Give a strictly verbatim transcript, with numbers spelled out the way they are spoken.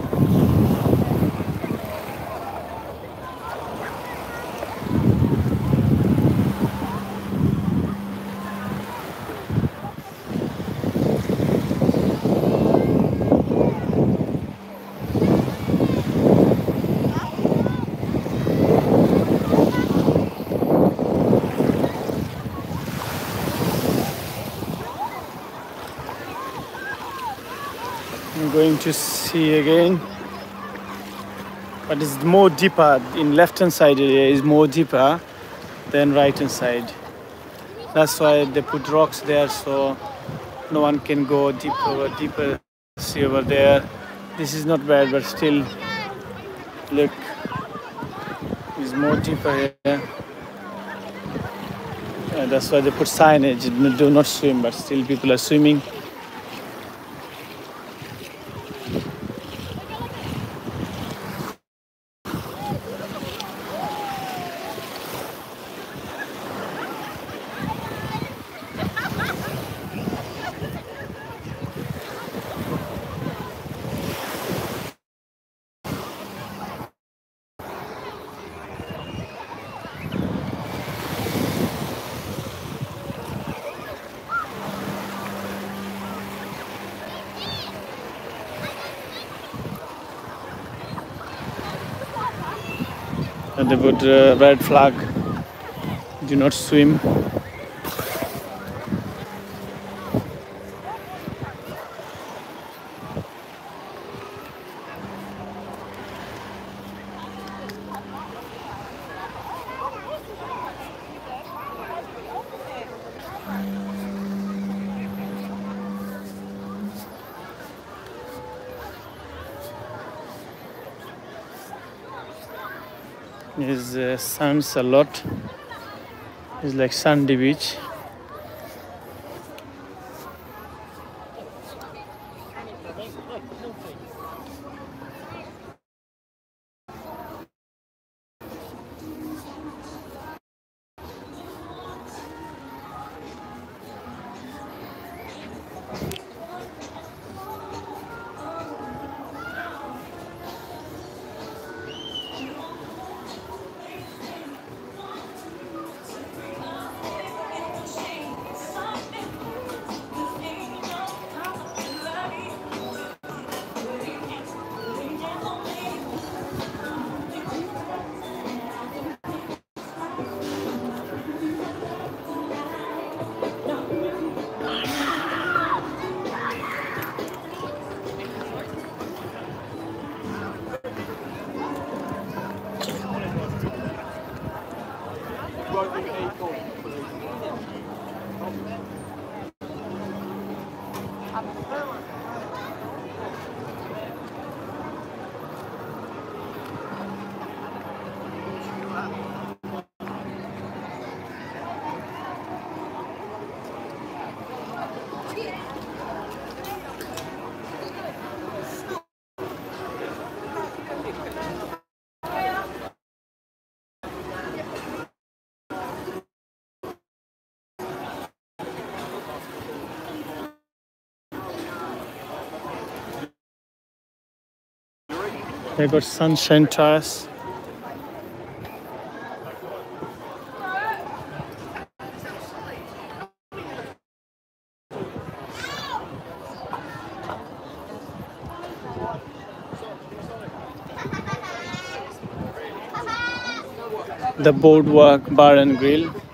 I'm going to see again, but it's more deeper. In left hand side area is more deeper than right hand side. That's why they put rocks there, so no one can go deeper, deeper. See over there. This is not bad, but still, look, it's more deeper here. And that's why they put signage. Do not swim, but still people are swimming. And they put a red flag, do not swim. Is uh, sands a lot. It's like sandy beach. They got Sunshine Terrace. The Boardwalk Bar and Grill.